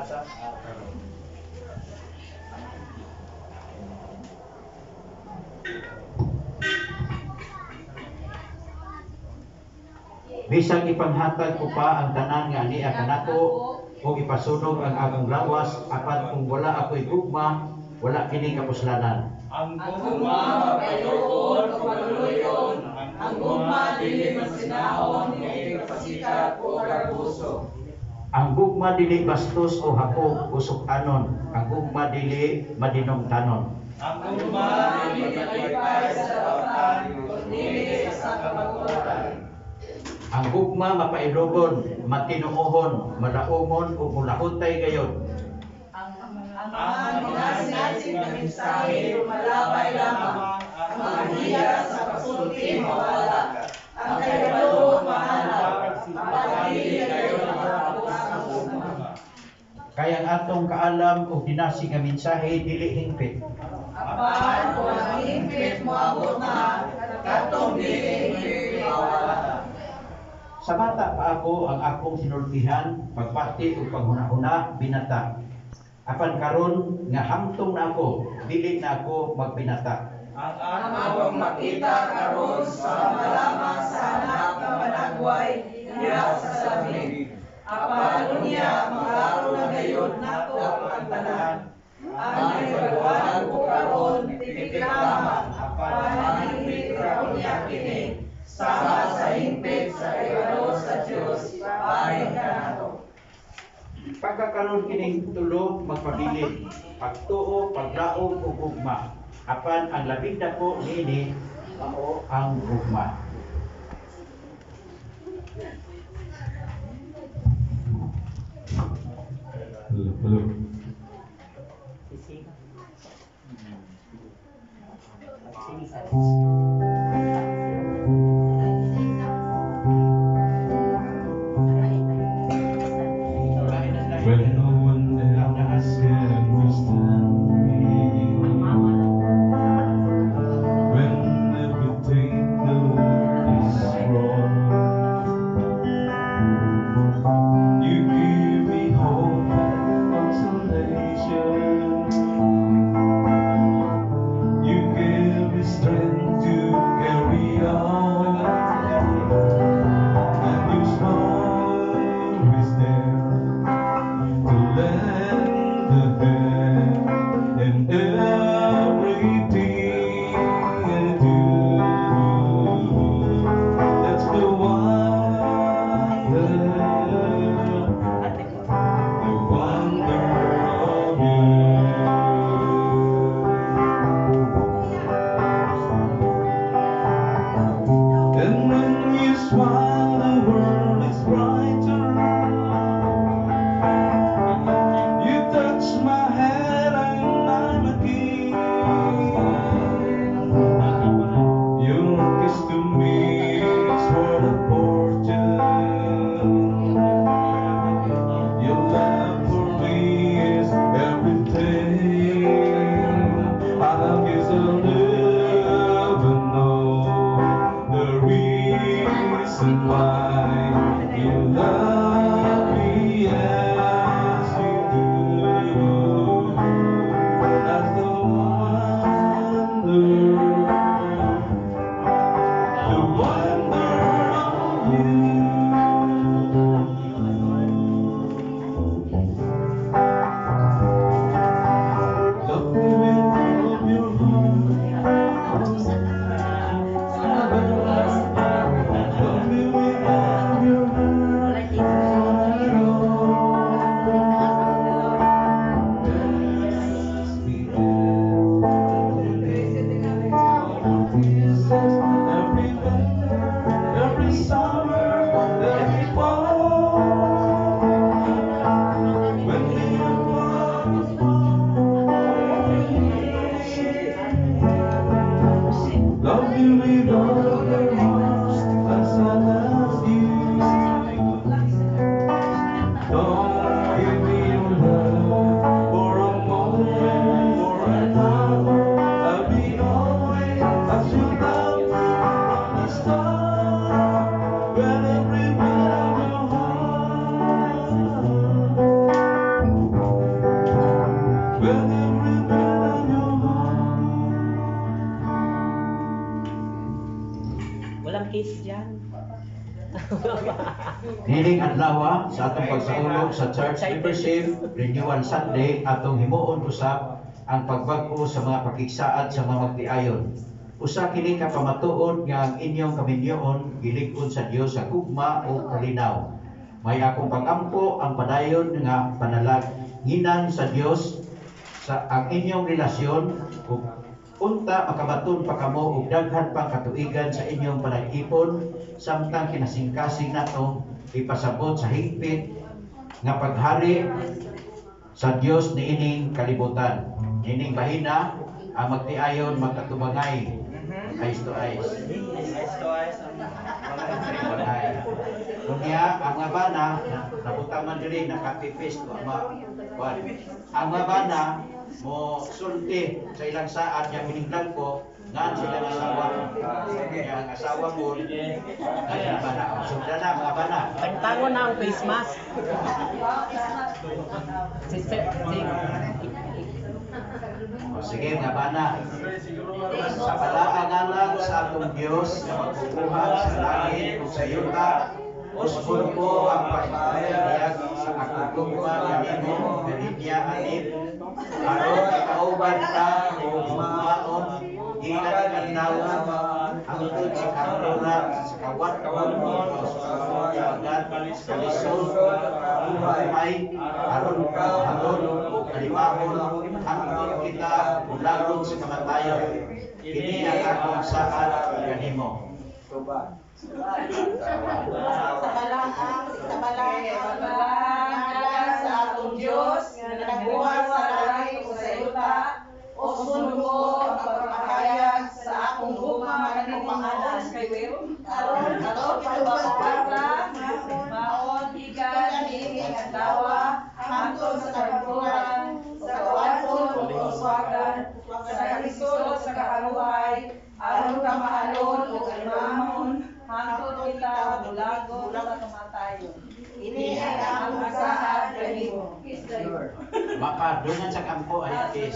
Bisag ipanghatag ko pa ang tanan nga ania kanako o ipasunog ang akong lawas apan kung wala ako'y gugma, wala kini kapuslanan. Ang gugma mapayloon o maluloyon, ang gugma dili masinahon nga ikapasikat o kapuso. Ang gugma dili bastos o hapog o sukanon, ang gugma dili madinongtanon. Ang gugma dili malipay sa tawtan, kundi sa kapagkutan. Ang gugma mapailogon, matinuohon, malaumon o mulahutay gayon. Ang mga sinasig na mensahe lumalabay lamang, ang mga hiya sa pasulti mawala, ang kayalo mahanap, ang pagdili kayo nakatapos sa gugma. Kaya ang atong kaalam o dinasig nga mensahe dili hingpit. Apan kung ang hingpit moabot na, katong dili hingpit mawala. Sa bata pa ako ang akong sinultihan, pagpati o paghuna-huna, binata. Apan karon nga hamtong na ako, dili na ako magbinata. Ang akong makita karon sa malaman sa anak nga managway, niya sa sabi. Apan niya, maklaro na gayon nato ang tanan. Ang nagagawan ko karon, tipik lamang. Apan ang hingpit karon niya kini. Sama sa hingpit sa regalo sa Diyos, paring ka nato. Pagkakaroon kining tulo magpabilin, pagtuo, paglaom o gugma. Apan ang labing dako niini mao ang gugma. Hello. When no one else can understand me, when everything is wrong, you give me hope and consolation. You give me strength to carry on, and you smile is there to lend a hand in everything I do. That's the wonder of you. And when you smile, the world is brighter. You touch my head and I'm a king. Your kiss to me is worth a fortune. Your love for me is everything. I guess I'll never know the reason why you love me as you do. That's the wonder of you. Love me with all of your heart. Love me with all your heart. Nining adlaw sa atong pagsaulog sa church membership renewal Sunday atong himuon usab ang pagbag-o sa mga pakigsaad sa mga magtiayon. Usa kini ka pamatuod nga ang inyong kaminyoon gilig-on sa Dios sa gugma o kalinaw. May akong pagampo ang padayon nga panalangginan sa Dios sa ang inyong relasyon ug unta makabaton pa kamo og daghan pang katuigan sa inyong panag-ipon samtang kinasingkasing nato ipasabot sa higpit nga paghari sa Dios niining kalibutan. Nining bahina ang magtiayon magkatubangay eyes to eyes. Kunya ang nga bana nabutaman diri nakapipis ko ang nga bana mo sulti sa ilang saat nga biniglan ko ngan sila nga asawa. Ang asawa mo ay bana. Sugda na mga bana. Tagtangon na ang face mask. Sige nga bana. Sa palaangalan sa atong Dios nga magkukuhan sa langit ug sa yuta, usbon ko ang pagpapayag sa akong gugma nga nimo kaninya anib aron kauban ta ug maon gikan adlaw hangtod sa karona sa kawat-kawat mo sa kawagan kalisod buhay aron ka halon ug kalimahon hangtod kita ulagon sa kamatayon. Kini ang akong saad kanimo. Sabalaan sa atong Diyos nga nagbuhat sa langit ug sa yuta, uson ko ang pagpapahayag sa akong gugma nga nimo pangalan kay Will. Aron pagpapara maon ikan nining adlaw hangtod sa kabubuhan sa kawaton ug uswagan sa lisod sa kahaluhay aron ka mahalon ug kalimahon hangtod kita bulago sa kamatayon. Ini ang asahan kanimo. Baka dungan sa kampo ay is.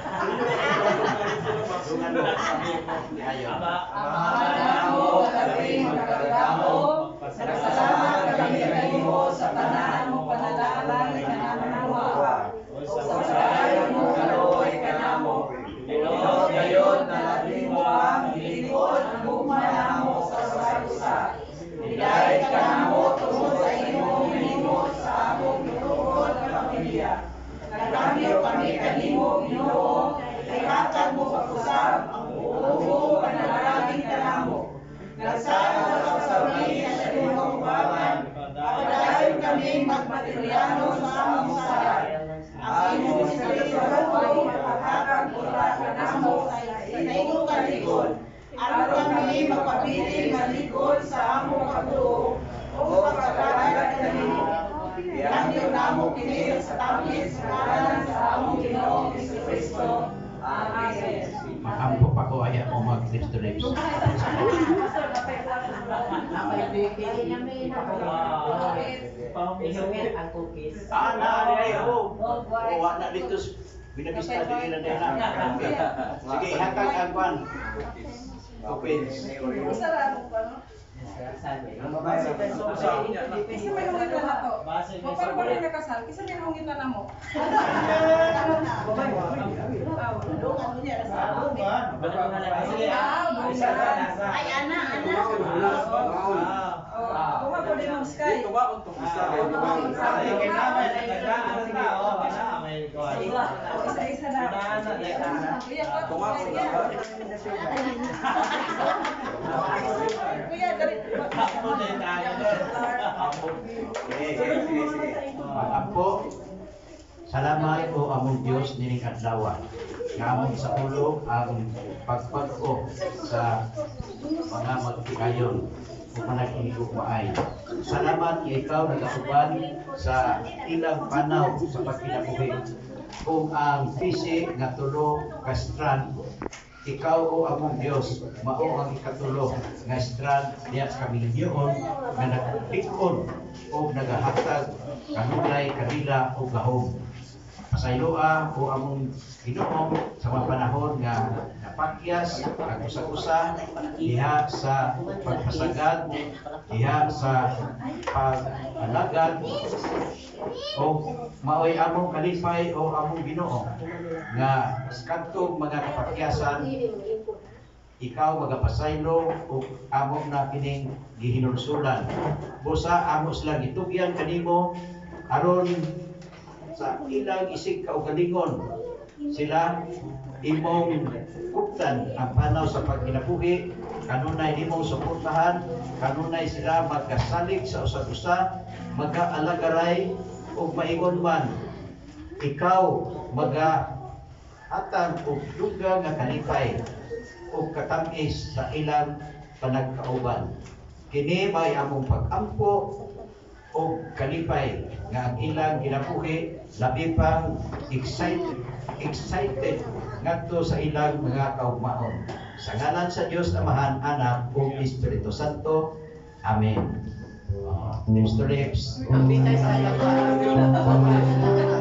Dungan mo. Ayo. Amamo kami magkakadamo. Nagsalamat kami kanimo sa tanan mo panalangin kanamo. Sa sarayon mo karoy kanamo. Pinod gayon na labi mo ang hilikon ang gugma namo sa usa. Hidayat kanamo tungod sa imong hinimot sa among gituon nga pamilya. Nagkambyo kami kanimo Ginoo, kay hatag mo pag-usab ang buong panalangin kanamo. Nagsama sa sauli sa imong baban, padayon kami magmateriano sa among sala. Ang imong espiritu ay maghatag ula kanamo sa imong kalikod. Aron kami magpabiling malikod sa among kabuo o pagkakagat kanimo. Iangyo namo kini sa tamis ngalan sa among Ginoo Jesucristo. Amen. Makampo pa ko ay ako mag-Cristo lips. Ihungin ang cookies. Naaray ho. O na dito binabista din nila na. Sige, hatag ang kwan. Open. Isa ra ko no? Isa may hungit na to. Kapag ko rin nakasal, isa may hungit na mo. Ay, ana. Kuma ko din ng sky. Isa na. Kuya, dari. Makampo. Salamat po among Dios nining adlaw. Nga among sa ulo ang pagpag-o sa mga magtikayon o panagigugmaay. Salamat kay ikaw nagasuban sa ilang panaw sa pagkinabuhi. Kung ang pisi nga tulo ka strand, ikaw o among Dios mao ang ikatulo nga strand diya sa kamilyon nga nagtikon o nagahatag kanulay kadila o gahom. Pasayloa o among Ginoo sa mga panahon nga pakyas ang usa-usa diha sa pagpasagad, diha sa pag-alagad o maoy among kalipay o among Ginoo nga kadtong mga kapakyasan ikaw magapasaylo o among na kining gihinulsulan. Busa amo sila gitugyan kanimo aron sa ilang isig kaugalingon sila imong kuptan ang panaw sa pagkinabuhi, kanunay imong suportahan, kanunay sila magkasalig sa usa-usa, magkaalagaray ug maingon man ikaw magahatag og dugang nga kalipay ug katamis sa ilang panagkauban. Kini may among pag-ampo o kalipay nga ang ilang kinabuhi labi pang excited ngadto sa ilang mga kaugmaon. Sa ngalan sa Dios Amahan, Anak ug Espiritu Santo. Amen. Lips to lips. Ang bitay sa laban.